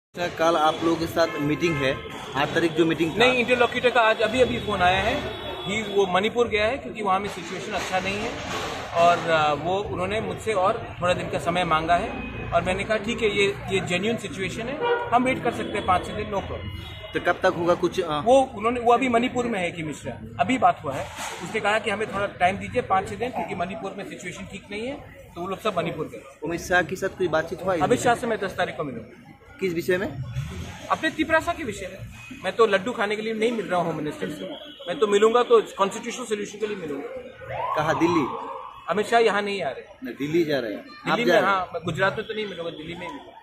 कल आप लोगों के साथ मीटिंग है, 8 तारीख जो मीटिंग नहीं, इंटरलॉक्यूटर का आज अभी फोन आया है कि वो मणिपुर गया है क्योंकि वहाँ में सिचुएशन अच्छा नहीं है और वो उन्होंने मुझसे और थोड़ा दिन का समय मांगा है और मैंने कहा ठीक है, ये जेन्युइन सिचुएशन है, हम वेट कर सकते हैं 5-6 दिन, नो प्रॉब्लम। तो कब तक होगा कुछ? वो अभी मणिपुर में है कि मिश्रा, अभी बात हुआ है, उसने कहा कि हमें थोड़ा टाइम दीजिए 5-6 दिन क्योंकि मणिपुर में सिचुएशन ठीक नहीं है, तो वो लोग सब मणिपुर गए। अमित शाह के साथ कोई बातचीत हुआ? अमित शाह से मैं 10 तारीख को मिलूंगा। किस विषय में? अपने त्रिपुरा के विषय में। मैं तो लड्डू खाने के लिए नहीं मिल रहा हूँ होम मिनिस्टर से, मैं तो मिलूंगा तो कॉन्स्टिट्यूशनल सोल्यूशन के लिए मिलूंगा। कहा? दिल्ली? अमित शाह यहाँ नहीं आ रहे, दिल्ली जा रहे हैं। दिल्ली में, हाँ, मैं गुजरात में तो नहीं मिलूंगा, दिल्ली में ही मिलूंगा।